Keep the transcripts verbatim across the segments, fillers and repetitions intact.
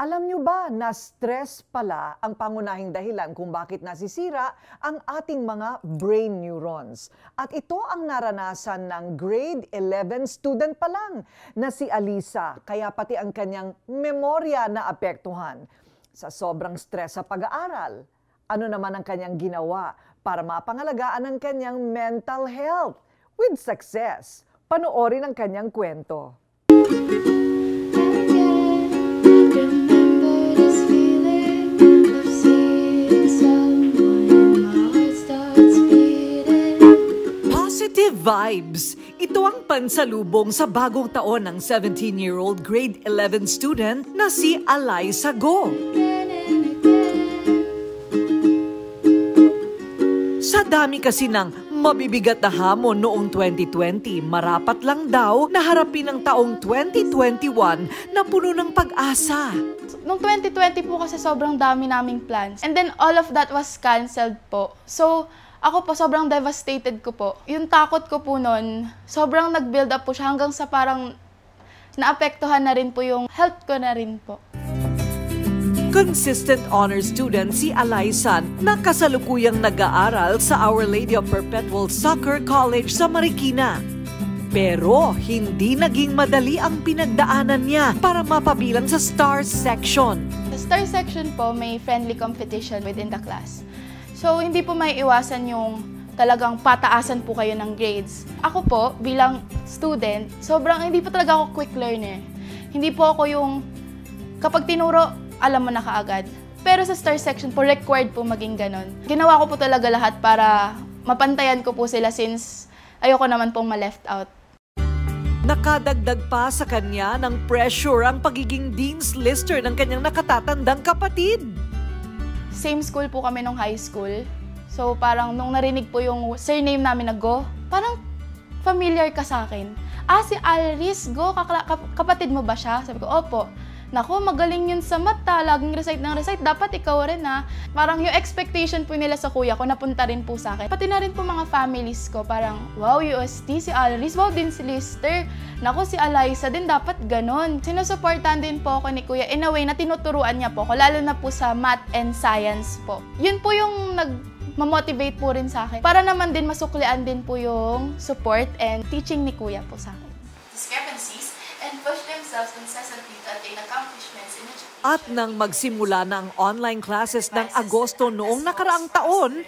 Alam nyo ba na stress pala ang pangunahing dahilan kung bakit nasisira ang ating mga brain neurons? At ito ang naranasan ng grade eleven student pa lang na si Alisa, kaya pati ang kanyang memorya na apektuhan. Sa sobrang stress sa pag-aaral, ano naman ang kanyang ginawa para mapangalagaan ang kanyang mental health with success? Panoorin ang kanyang kwento. Positive vibes. Ito ang pansalubong sa bagong taon ng seventeen-year-old grade eleven student na si Alisa Go. Sa dami kasi ng mabibigat na hamon noong twenty twenty, marapat lang daw na harapin ang taong twenty twenty-one na puno ng pag-asa. Noong twenty twenty po kasi sobrang dami naming plans. And then all of that was canceled po. So, ako po, sobrang devastated ko po. Yung takot ko po noon, sobrang nag-build up po siya hanggang sa parang naapektuhan na rin po yung health ko na rin po. Consistent honor student si Alisa na kasalukuyang nag-aaral sa Our Lady of Perpetual Soccer College sa Marikina. Pero hindi naging madali ang pinagdaanan niya para mapabilang sa STAR section. Sa STAR section po, may friendly competition within the class. So, hindi po may iwasan yung talagang pataasan po kayo ng grades. Ako po, bilang student, sobrang hindi po talaga ako quick learner. Hindi po ako yung, kapag tinuro, alam mo na kaagad. Pero sa STAR section po, required po maging ganon. Ginawa ko po talaga lahat para mapantayan ko po sila since ayoko naman pong ma-left out. Nakadagdag pa sa kanya ng pressure ang pagiging dean's lister ng kanyang nakatatandang kapatid. Same school po kami nung high school. So parang nung narinig po yung surname namin na Go, parang familiar ka sa akin. Ah, si Alris Go, kapatid mo ba siya? Sabi ko, opo. Naku, magaling yun sa mata, laging recite ng recite, dapat ikaw rin ha. Parang yung expectation po nila sa kuya ko, napunta rin po sa akin. Pati na rin po mga families ko, parang, wow, U S T, si Alris, wow din si Lister. Naku, si Alisa din, dapat ganon. Sinusuportahan din po ako ni kuya, in a way na tinuturuan niya po ako, lalo na po sa math and science po. Yun po yung nag ma-motivate po rin sa akin. Para naman din masuklian din po yung support and teaching ni kuya po sa akin. Discrepancies and push themselves incessantly to attain accomplishments in education. At nang magsimula na ang online classes ng Agosto noong nakaraang taon,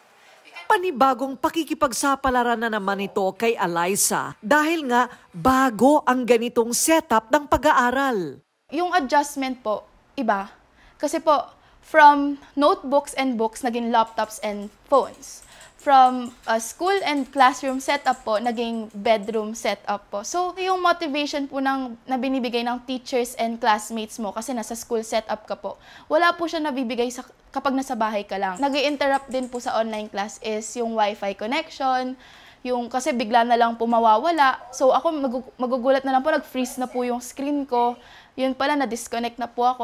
panibagong pakikipagsapalaran na naman ito kay Alisa dahil nga bago ang ganitong setup ng pag-aaral. Yung adjustment po, iba. Kasi po, from notebooks and books, naging laptops and phones. From uh, school and classroom setup po, naging bedroom setup po. So, yung motivation po ng, na binibigay ng teachers and classmates mo kasi nasa school setup ka po, wala po siya nabibigay sa, kapag nasa bahay ka lang. Nag-i-interrupt din po sa online class is yung wifi connection, yung kasi bigla na lang po mawawala. So, ako mag magugulat na lang po, nag-freeze na po yung screen ko. Yun pala, na-disconnect na po ako.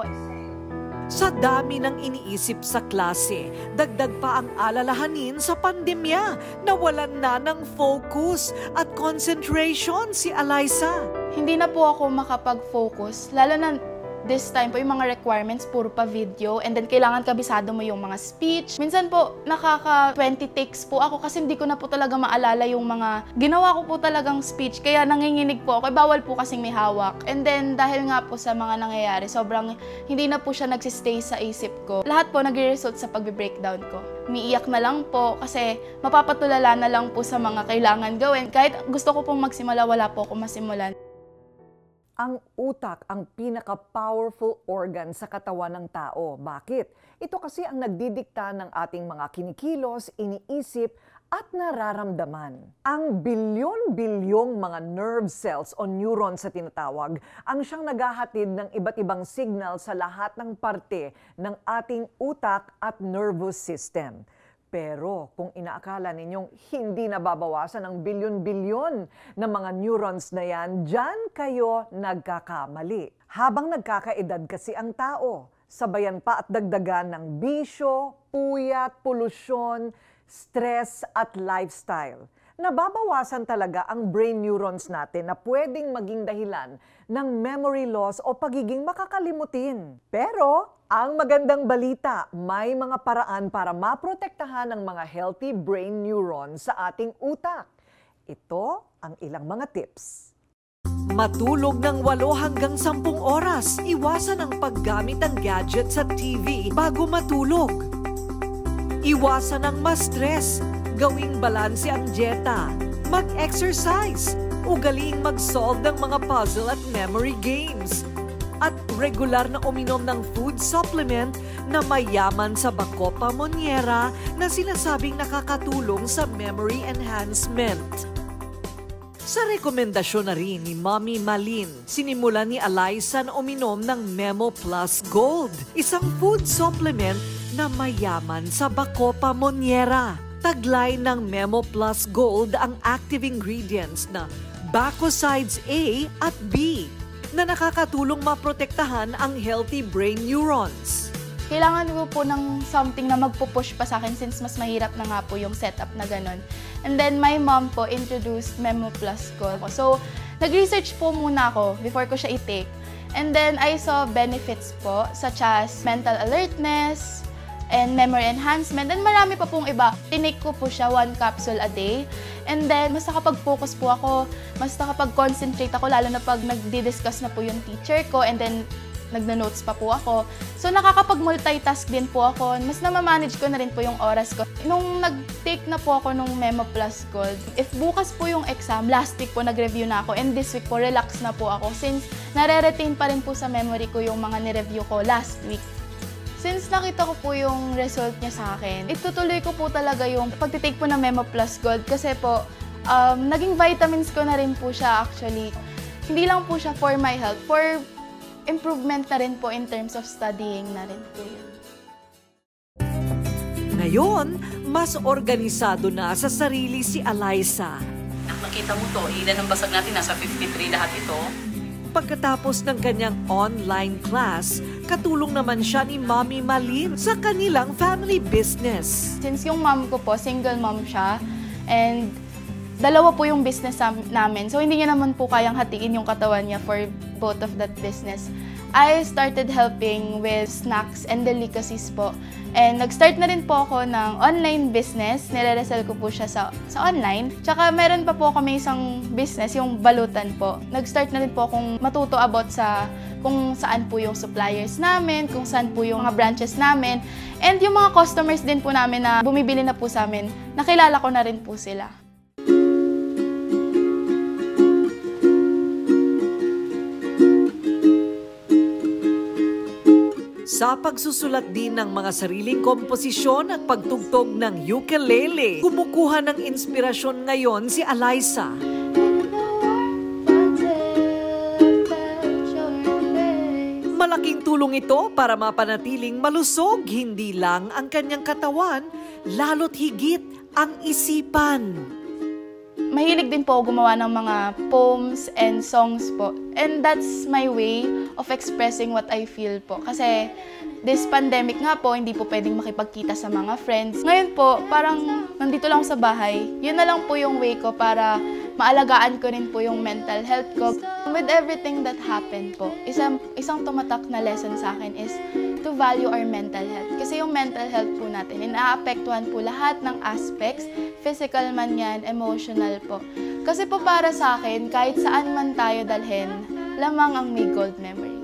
Sa dami ng iniisip sa klase, dagdag pa ang alalahanin sa pandemya. Nawalan na ng focus at concentration si Alisa. Hindi na po ako makapag-focus, lalo na this time po yung mga requirements puro pa video and then kailangan kabisado mo yung mga speech. Minsan po nakaka twenty takes po ako kasi hindi ko na po talaga maalala yung mga ginawa ko po talagang speech kaya nanginginig po ako. Bawal po kasing may hawak. And then dahil nga po sa mga nangyayari, sobrang hindi na po siya nagsistay sa isip ko. Lahat po nagre-result sa pagbe-breakdown ko. Umiiyak na lang po kasi mapapatulala na lang po sa mga kailangan gawin. Kahit gusto ko pong magsimula, wala po akong masimulan. Ang utak ang pinaka-powerful organ sa katawan ng tao. Bakit? Ito kasi ang nagdidikta ng ating mga kinikilos, iniisip at nararamdaman. Ang bilyon-bilyong mga nerve cells o neurons sa tinatawag ang siyang naghahatid ng iba't ibang signal sa lahat ng parte ng ating utak at nervous system. Pero kung inaakala ninyong hindi nababawasan ang bilyon-bilyon ng mga neurons na yan, dyan kayo nagkakamali. Habang nagkakaedad kasi ang tao, sabayan pa at dagdagan ng bisyo, puyat, polusyon, stress at lifestyle. nababawasan talaga ang brain neurons natin na pwedeng maging dahilan ng memory loss o pagiging makakalimutin. Pero ang magandang balita, may mga paraan para maprotektahan ang mga healthy brain neurons sa ating utak. Ito ang ilang mga tips. Matulog ng walo hanggang sampung oras. Iwasan ang paggamit ng gadgets at T V bago matulog. Iwasan ang ma-stress. Gawing balanse ang dieta. Mag-exercise. Ugaling mag-solve ng mga puzzle at memory games. At regular na uminom ng food supplement na mayaman sa Bacopa Monnieri na sinasabing nakakatulong sa memory enhancement. Sa rekomendasyon na rin ni Mommy Malin, sinimulan ni Eliza na uminom ng Memo Plus Gold, isang food supplement na mayaman sa Bacopa Monnieri. Taglay ng Memo Plus Gold ang active ingredients na Bacosides A at B na nakakatulong maprotektahan ang healthy brain neurons. Kailangan ko po ng something na magpupush pa sa akin since mas mahirap na nga po yung setup na ganun. And then my mom po introduced Memo Plus Gold. So, nag-research po muna ako before ko siya i-take. And then I saw benefits po such as mental alertness, and memory enhancement, and marami pa pong iba. Tinake ko po siya one capsule a day. And then, mas nakapag-focus po ako, mas nakapag-concentrate ako, lalo na pag nagdi-discuss na po yung teacher ko, and then, nagna-notes pa po ako. So, nakakapag-multitask din po ako. Mas namamanage ko na rin po yung oras ko. Nung nag-take na po ako nung Memo Plus Gold, if bukas po yung exam, last week po nag-review na ako, and this week po, relax na po ako since nare-retain pa rin po sa memory ko yung mga ni-review ko last week. Since nakita ko po yung result niya sa akin, itutuloy ko po talaga yung pagtitake po ng Memo Plus Gold kasi po, um, naging vitamins ko na rin po siya actually. Hindi lang po siya for my health, for improvement na rin po in terms of studying na rin po yun. Ngayon, mas organisado na sa sarili si Eliza. Nakita mo to, ilan ang basag natin, nasa fifty-three lahat ito. Pagkatapos ng kanyang online class, katulong naman siya ni Mommy Malin sa kanilang family business. Since yung mom ko po, single mom siya, and dalawa po yung business namin, so hindi niya naman po kayang hatiin yung katawan niya for both of that business. I started helping with snacks and delicacies po. And nag-start na rin po ako ng online business. Nire-resell ko po siya sa, sa online. Tsaka meron pa po kami isang business, yung balutan po. Nag-start na rin po akong matuto about sa kung saan po yung suppliers namin, kung saan po yung mga branches namin. And yung mga customers din po namin na bumibili na po sa amin, nakilala ko na rin po sila. Sa pagsusulat din ng mga sariling komposisyon at pagtugtog ng ukulele, kumukuha ng inspirasyon ngayon si Eliza. Malaking tulong ito para mapanatiling malusog hindi lang ang kanyang katawan, lalo't higit ang isipan. Mahilig din po ako gumawa ng mga poems and songs po. And that's my way of expressing what I feel po. Kasi this pandemic nga po, hindi po pwedeng makipagkita sa mga friends. Ngayon po, parang nandito lang sa bahay. Yun na lang po yung way ko para maalagaan ko rin po yung mental health ko. With everything that happened po, isang, isang tumatak na lesson sa akin is to value our mental health. Kasi yung mental health po natin, inaapektuhan po lahat ng aspects, physical man yan, emotional po. Kasi po para sa akin, kahit saan man tayo dalhin, lamang ang may gold memory.